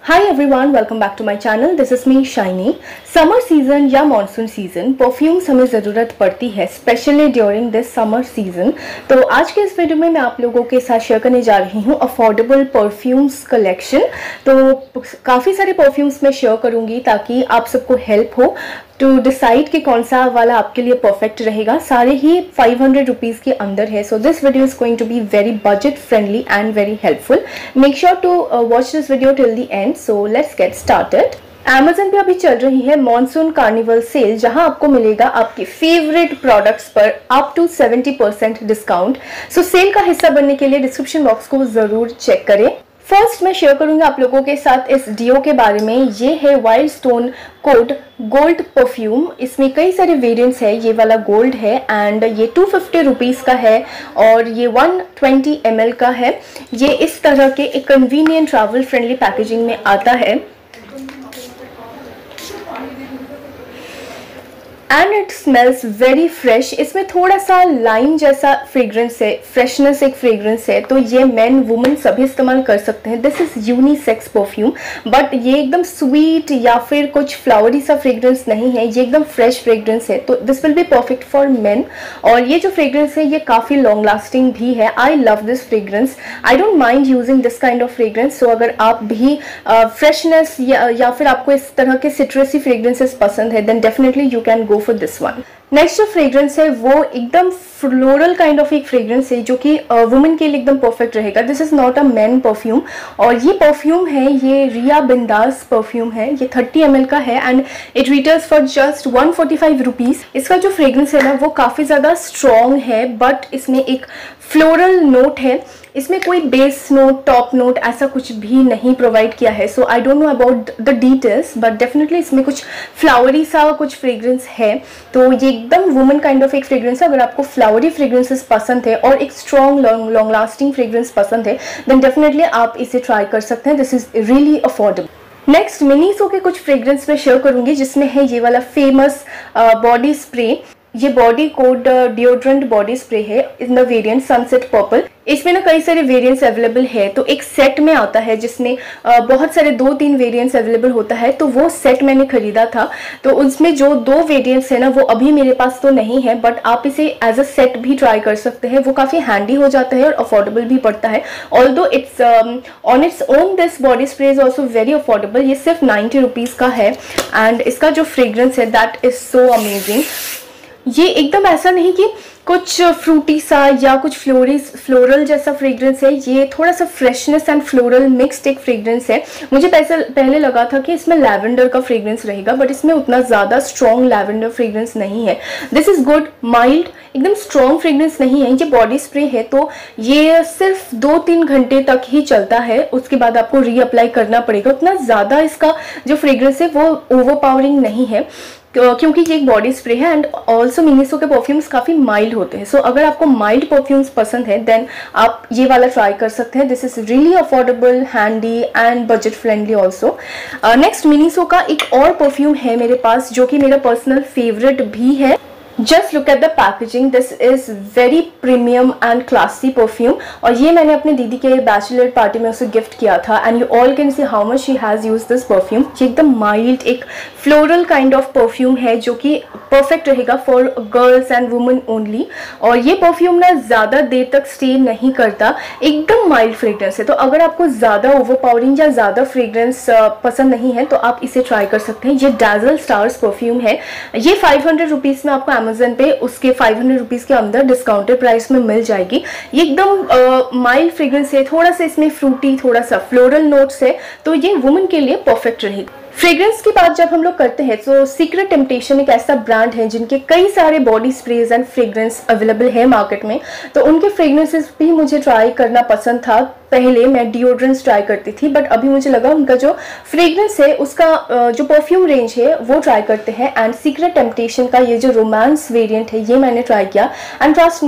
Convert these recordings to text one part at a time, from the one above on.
Hi everyone, welcome back to my channel. This is me Shiny. Summer season या monsoon season perfumes हमें ज़रूरत पड़ती है, specially during this summer season. तो आज के इस वीडियो में मैं आप लोगों के साथ शेयर करने जा रही हूँ अफोर्डेबल परफ्यूम्स कलेक्शन। तो काफ़ी सारे परफ्यूम्स मैं शेयर करूँगी ताकि आप सबको हेल्प हो टू डिसाइड कि कौन सा वाला आपके लिए परफेक्ट रहेगा। सारे ही 500 रुपीज़ के अंदर है। So this video is going to be very budget friendly and very helpful. Make sure to watch this video till the end. So let's get started. Amazon पे अभी चल रही है मॉनसून कार्निवल सेल, जहां आपको मिलेगा आपके फेवरेट प्रोडक्ट्स पर up to 70% discount. So sale का हिस्सा बनने के लिए डिस्क्रिप्शन बॉक्स को जरूर चेक करें। फर्स्ट मैं शेयर करूंगी आप लोगों के साथ इस डियो के बारे में। ये है wild stone code gold perfume. इसमें कई सारे वेरिएंट्स है। ये वाला गोल्ड है एंड ये 250 रुपीज़ का है और ये 120 ml का है। ये इस तरह के एक कन्वीनियंट ट्रैवल फ्रेंडली पैकेजिंग में आता है and it smells very fresh. इसमें थोड़ा सा लाइम जैसा फ्रेग्रेंस है, फ्रेशनेस एक फ्रेग्रेंस है। तो ये मेन वुमेन सभी इस्तेमाल कर सकते हैं। This is unisex perfume, but ये एकदम स्वीट या फिर कुछ फ्लावरी सा फ्रेग्रेंस नहीं है। ये एकदम फ्रेश फ्रेग्रेंस है, तो this will be perfect for men. और ये जो फ्रेग्रेंस है ये काफ़ी लॉन्ग लास्टिंग भी है। I love this fragrance. I don't mind using this kind of fragrance. So अगर आप भी फ्रेशनेस या फिर आपको इस तरह के सिट्रसी फ्रेग्रेंसेस पसंद है then definitely you can go for this one. Next जो फ्रेग्रेंस है वो एकदम फ्लोरल काइंड ऑफ एक फ्रेग्रेंस है जो कि वुमेन के लिए एकदम परफेक्ट रहेगा। This is not a man perfume. और ये परफ्यूम है, ये रिया बिंदास परफ्यूम है। ये 30 ml का है and it retails for just 145 rupees. इसका जो फ्रेग्रेंस है ना वो काफ़ी ज़्यादा स्ट्रॉन्ग है, बट इसमें एक फ्लोरल नोट है। इसमें कोई बेस नोट, टॉप नोट ऐसा कुछ भी नहीं प्रोवाइड किया है। So I don't know about the details, but definitely इसमें कुछ फ्लावरी सा कुछ फ्रेग्रेंस है। तो ये एकदम वुमन काइंड ऑफ एक फ्रेग्रेंस है। अगर आपको फ्लावरी फ्रेग्रेंसेस पसंद है और एक स्ट्रॉन्ग लॉन्ग लास्टिंग फ्रेग्रेंस पसंद है देन डेफिनेटली आप इसे ट्राई कर सकते हैं। This is really affordable. Next Miniso के कुछ फ्रेग्रेंस में शेयर करूंगी, जिसमें है ये वाला फेमस बॉडी स्प्रे। ये body code deodorant body spray है in the variant sunset purple. इसमें ना कई सारे वेरिएंट्स अवेलेबल है। तो एक सेट में आता है जिसमें बहुत सारे 2-3 वेरिएंट्स अवेलेबल होता है। तो वो सेट मैंने खरीदा था। तो उसमें जो 2 वेरिएंट्स है ना वो अभी मेरे पास तो नहीं है, बट आप इसे एज अ सेट भी ट्राई कर सकते हैं। वो काफ़ी हैंडी हो जाता है और अफोर्डेबल भी पड़ता है। Although it's on its own this body spray is also very affordable. ये सिर्फ 90 रुपीज़ का है एंड इसका जो फ्रेग्रेंस है दैट इज सो अमेजिंग। ये एकदम ऐसा नहीं कि कुछ फ्रूटी सा या कुछ फ्लोरल जैसा फ्रेग्रेंस है। ये थोड़ा सा फ्रेशनेस एंड फ्लोरल मिक्स्ड एक फ्रेग्रेंस है। मुझे पहले लगा था कि इसमें लैवेंडर का फ्रेग्रेंस रहेगा, बट इसमें उतना ज़्यादा स्ट्रॉन्ग लैवेंडर फ्रेग्रेंस नहीं है। दिस इज़ गुड, माइल्ड, एकदम स्ट्रॉन्ग फ्रेग्रेंस नहीं है। ये बॉडी स्प्रे है तो ये सिर्फ 2-3 घंटे तक ही चलता है। उसके बाद आपको रीअप्लाई करना पड़ेगा। उतना ज़्यादा इसका जो फ्रेग्रेंस है वो ओवरपावरिंग नहीं है क्योंकि ये एक बॉडी स्प्रे है एंड ऑल्सो मिनीसो के परफ्यूम्स काफ़ी माइल्ड होते हैं। सो अगर आपको माइल्ड परफ्यूम्स पसंद है देन आप ये वाला ट्राई कर सकते हैं। This is really affordable, handy and budget friendly also. Next Miniso का एक और परफ्यूम है मेरे पास जो कि मेरा पर्सनल फेवरेट भी है। Just look at the packaging. This is very premium and classy perfume और ये मैंने अपने दीदी के बैचलर पार्टी में उसे गिफ्ट किया था and you all can see how much she has use this perfume. ये एकदम माइल्ड एक फ्लोरल काइंड ऑफ परफ्यूम है जो कि परफेक्ट रहेगा for girls and women only. और ये परफ्यूम ना ज़्यादा देर तक स्टे नहीं करता, एकदम माइल्ड फ्रेग्रेंस है। तो अगर आपको ज़्यादा ओवरपावरिंग या ज़्यादा फ्रेग्रेंस पसंद नहीं है तो आप इसे ट्राई कर सकते हैं। ये डैज़ल स्टार्स परफ्यूम है। ये 500 रुपीज़ में आपको अमेजन पे उसके 500 रुपीज़ के अंदर डिस्काउंटेड प्राइस में मिल जाएगी। ये एकदम माइल्ड फ्रेग्रेंस है, थोड़ा सा इसमें फ्रूटी, थोड़ा सा फ्लोरल नोट्स है। तो ये वुमेन के लिए परफेक्ट रहेगी। फ्रेग्रेंस की बात जब हम लोग करते हैं तो सीक्रेट टेम्पटेशन एक ऐसा ब्रांड है जिनके कई सारे body sprays and fragrance available है मार्केट में। तो उनके फ्रेग्रेंसेस भी मुझे ट्राई करना पसंद था। पहले मैं डिओड्रेंट्स ट्राई करती थी, बट अभी मुझे लगा उनका जो फ्रेग्रेंस है उसका जो परफ्यूम रेंज है वो ट्राई करते हैं। एंड सीक्रेट टेम्पटेशन का ये जो रोमांस वेरिएंट है ये मैंने ट्राई किया and trust me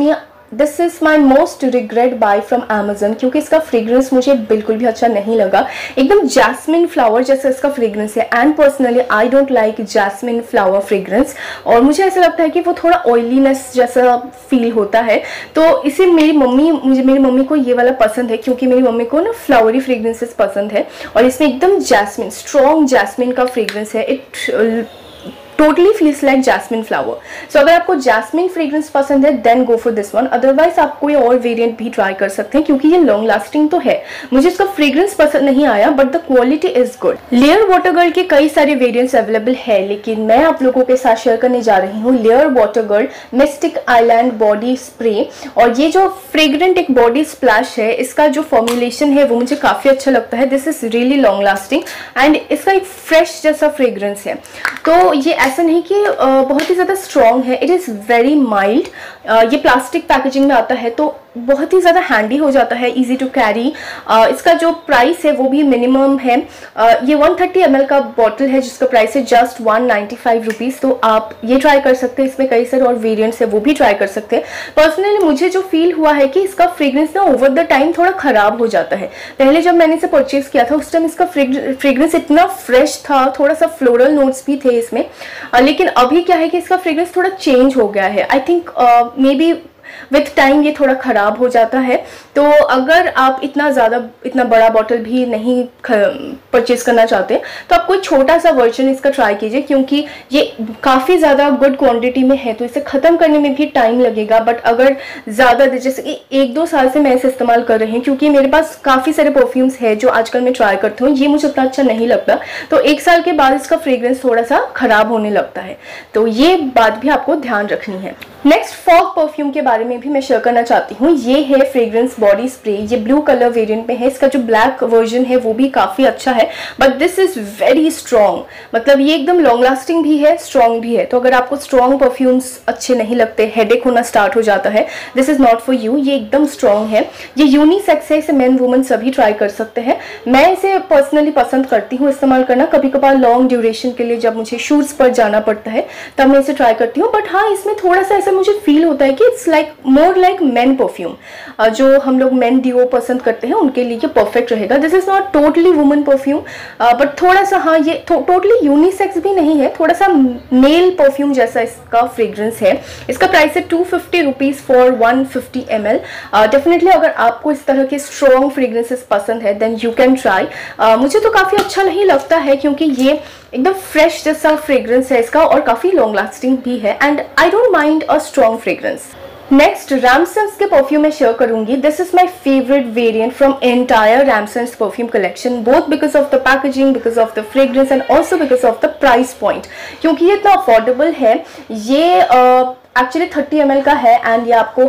this is my most regret buy from Amazon, क्योंकि इसका फ्रेग्रेंस मुझे बिल्कुल भी अच्छा नहीं लगा। एकदम जैस्मिन फ्लावर जैसा इसका फ्रेग्रेंस है, and personally I don't like jasmine flower fragrance, और मुझे ऐसा लगता है कि वो थोड़ा ऑयलीनेस जैसा फील होता है। तो इसे मेरी मम्मी को ये वाला पसंद है, क्योंकि मेरी मम्मी को ना फ्लावरी फ्रेग्रेंसेस पसंद है, और इसमें एकदम जैस्मिन, स्ट्रॉन्ग जैस्मिन का फ्रेग्रेंस है। It totally feels like jasmine flower. So अगर आपको जैस्मिन फ्रेग्रेंस पसंद है then go for this one, otherwise आप कोई और वेरिएंट भी ट्राई कर सकते हैं, क्योंकि ये लॉन्ग लास्टिंग तो है। मुझे इसका फ्रेग्रेंस पसंद नहीं आया, but the quality is good. Layer water girl के कई सारे वेरिएंट्स अवेलेबल है, लेकिन मैं आप लोगों के साथ शेयर करने जा रही हूँ layer water girl mystic island body spray. और ये जो फ्रेग्रेंट एक बॉडी स्प्लैश है, इसका जो फॉर्मुलेशन है वो मुझे काफी अच्छा लगता है। This is really long lasting and इसका एक फ्रेश जैसा फ्रेग्रेंस है। तो ये ऐसा नहीं कि बहुत ही ज़्यादा स्ट्रॉन्ग है, इट इज़ वेरी माइल्ड। ये प्लास्टिक पैकेजिंग में आता है तो बहुत ही ज़्यादा हैंडी हो जाता है, इजी टू कैरी। इसका जो प्राइस है वो भी मिनिमम है। ये 130 ml का बॉटल है जिसका प्राइस है जस्ट 195 रुपीज़। तो आप ये ट्राई कर सकते हैं, इसमें कई सारे और वेरिएंट्स है वो भी ट्राई कर सकते हैं। पर्सनली मुझे जो फील हुआ है कि इसका फ्रेग्रेंस ना ओवर द टाइम थोड़ा ख़राब हो जाता है। पहले जब मैंने इसे परचेज किया था उस टाइम इसका फ्रेग्रेंस इतना फ्रेश था, थोड़ा सा फ्लोरल नोट्स भी थे इसमें, लेकिन अभी क्या है कि इसका फ्रेग्रेंस थोड़ा चेंज हो गया है। I think maybe with time ये थोड़ा ख़राब हो जाता है। तो अगर आप इतना बड़ा बॉटल भी नहीं परचेज करना चाहते तो आप कोई छोटा सा वर्जन इसका ट्राई कीजिए, क्योंकि ये काफ़ी ज़्यादा गुड क्वांटिटी में है तो इसे ख़त्म करने में भी टाइम लगेगा। बट अगर ज़्यादा जैसे कि 1-2 साल से मैं इसे इस्तेमाल कर रही हूँ, क्योंकि मेरे पास काफ़ी सारे परफ्यूम्स है जो आजकल मैं ट्राई करती हूँ, ये मुझे उतना अच्छा नहीं लगता, तो 1 साल के बाद इसका फ्रेग्रेंस थोड़ा सा ख़राब होने लगता है। तो ये बात भी आपको ध्यान रखनी है। नेक्स्ट फॉग परफ्यूम के बारे में भी मैं शेयर करना चाहती हूँ। ये है फ्रेग्रेंस बॉडी स्प्रे, ये ब्लू कलर वेरिएंट में है। इसका जो ब्लैक वर्जन है वो भी काफ़ी अच्छा है, but this is very strong. मतलब ये एकदम लॉन्ग लास्टिंग भी है, स्ट्रॉन्ग भी है। तो अगर आपको स्ट्रॉन्ग परफ्यूम्स अच्छे नहीं लगते, हेडेक होना स्टार्ट हो जाता है, this is not for you. ये एकदम स्ट्रॉन्ग है, ये यूनिसेक्स है, इसे मेन वुमेन सभी ट्राई कर सकते हैं। मैं इसे पर्सनली पसंद करती हूँ इस्तेमाल करना, कभी कभार लॉन्ग ड्यूरेशन के लिए जब मुझे शूट्स पर जाना पड़ता है तब मैं इसे ट्राई करती हूँ। बट हाँ, इसमें थोड़ा सा मुझे फील होता है कि it's like more like men perfume, जो हम लोग मेन डिओ पसंद करते हैं उनके लिए ये परफेक्ट रहेगा। This is not totally women perfume, but थोड़ा सा हाँ, ये टोटली यूनिसेक्स भी नहीं है, थोड़ा सा मेल परफ्यूम जैसा इसका फ्रेग्रेंस है। इसका प्राइस है 250 रुपीज़ फॉर 150 ml। डेफिनेटली अगर आपको इस तरह के स्ट्रॉन्ग फ्रेग्रेंसेस पसंद है देन यू कैन ट्राई। मुझे तो काफ़ी अच्छा नहीं लगता है, क्योंकि ये एकदम फ्रेश जैसा फ्रेग्रेंस है इसका और काफ़ी लॉन्ग लास्टिंग भी है, and I don't mind a strong fragrance. Next Ramsons के परफ्यूम मैं शेयर करूंगी। This is my favourite variant from entire Ramsons perfume collection, both because of the packaging, because of the fragrance and also because of the price point, क्योंकि ये इतना affordable है। ये actually 30 ml का है एंड ये आपको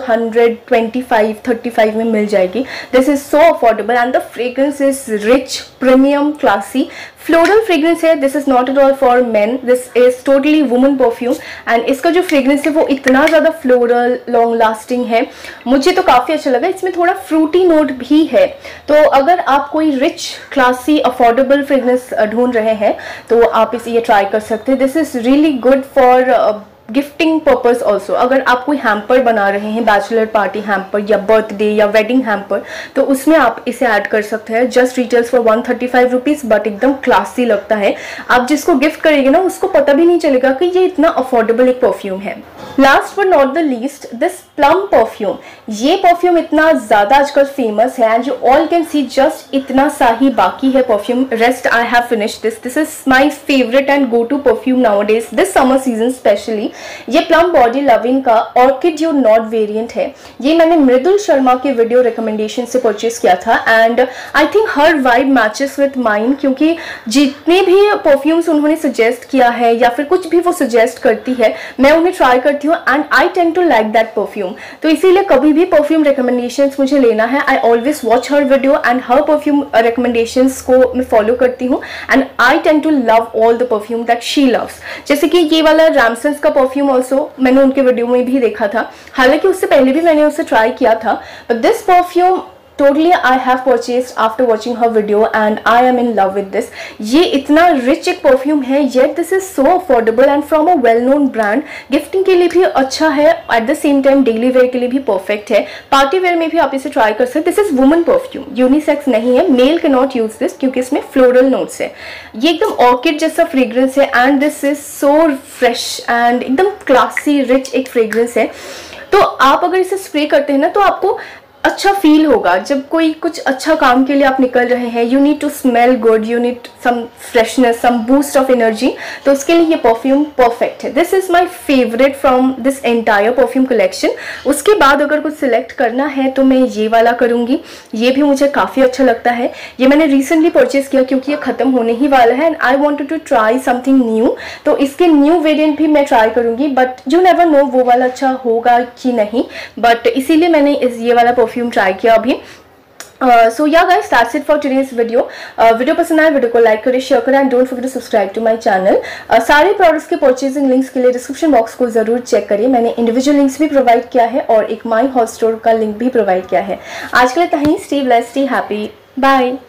125-35 में मिल जाएगी। This is so affordable and the fragrance is rich, premium, classy, floral fragrance है। This is not at all for men, this is totally women perfume and इसका जो फ्रेग्रेंस है वो इतना ज़्यादा फ्लोरल, लॉन्ग लास्टिंग है, मुझे तो काफ़ी अच्छा लगा। इसमें थोड़ा फ्रूटी नोट भी है, तो अगर आप कोई रिच, क्लासी, अफोर्डेबल फ्रेग्रेंस ढूंढ रहे हैं तो आप इसे ये ट्राई कर सकते हैं। This is really good for gifting purpose also. अगर आप कोई हैम्पर बना रहे हैं, बैचलर पार्टी हैम्पर या बर्थडे या वेडिंग हैम्पर, तो उसमें आप इसे ऐड कर सकते हैं। Just retails for 135 rupees, but एकदम क्लासी लगता है। आप जिसको गिफ्ट करेंगे ना उसको पता भी नहीं चलेगा कि ये इतना अफोर्डेबल एक परफ्यूम है। Last but not the least, this Plum perfume. ये परफ्यूम इतना ज़्यादा आजकल फेमस है and you all can see just इतना सा ही बाकी है perfume, rest I have finished this. This is my favourite and go to perfume nowadays, this summer season specially. ये प्लम बॉडी लविंग का ऑर्किड योर नॉट वेरिएंट है। ये मैंने मृदुल शर्मा के वीडियो रिकमेंडेशन से परचेज किया था and I think her vibe matches with mine, क्योंकि जितने भी परफ्यूम्स उन्होंने सजेस्ट किया है या फिर कुछ भी वो सजेस्ट करती है मैं उन्हें ट्राई करती हूँ and I tend to like that perfume. तो इसीलिए कभी भी परफ्यूम रिकमेंडेशंस मुझे लेना है, I always watch her video and her perfume recommendations को मैं फॉलो करती हूँ and I tend to love all the perfume that she loves. जैसे कि ये वाला रैमसन्स का परफ्यूम ऑल्सो मैंने उनके वीडियो में भी देखा था, हालांकि उससे पहले भी मैंने उसे ट्राई किया था, but this perfume totally I have purchased after watching her video and I am in love with this. ये इतना रिच एक परफ्यूम है, yet this is so affordable and from a well known brand. Gifting के लिए भी अच्छा है, at the same time daily wear के लिए भी परफेक्ट है, पार्टी वेयर में भी आप इसे ट्राई कर सकते हैं. This is woman perfume, unisex नहीं है, male can not use this क्योंकि इसमें फ्लोरल नोट्स है. ये एकदम ऑर्किड जैसा फ्रेग्रेंस है and this is so fresh and एकदम क्लासी रिच एक फ्रेग्रेंस है. तो आप अगर इसे स्प्रे करते हैं ना तो आपको अच्छा फील होगा. जब कोई कुछ अच्छा काम के लिए आप निकल रहे हैं, you need to smell good, you need some freshness, some boost of energy, तो उसके लिए ये परफ्यूम परफेक्ट है. This is my favourite from this entire perfume collection. उसके बाद अगर कुछ सिलेक्ट करना है तो मैं ये वाला करूँगी. ये भी मुझे काफ़ी अच्छा लगता है. ये मैंने रिसेंटली परचेज किया क्योंकि ये ख़त्म होने ही वाला है and I wanted to try something new. तो इसके न्यू वेरियंट भी मैं ट्राई करूँगी, बट यू नेवर नो वो वाला अच्छा होगा कि नहीं, बट इसीलिए मैंने ये वाला परफ्यूम ट्राई किया अभी. So yeah guys, that's it for today's video. Video पसंद आए वीडियो को लाइक करें, शेयर करें and don't forget to subscribe to my channel. सारे प्रोडक्ट्स के परचेजिंग लिंक्स के लिए डिस्क्रिप्शन बॉक्स को जरूर चेक करिए. मैंने इंडिविजुअल लिंक्स भी प्रोवाइड किया है और एक माई हॉट स्टोर का लिंक भी प्रोवाइड किया है. आज के लिए इतना ही. Stay blessed, stay happy, bye.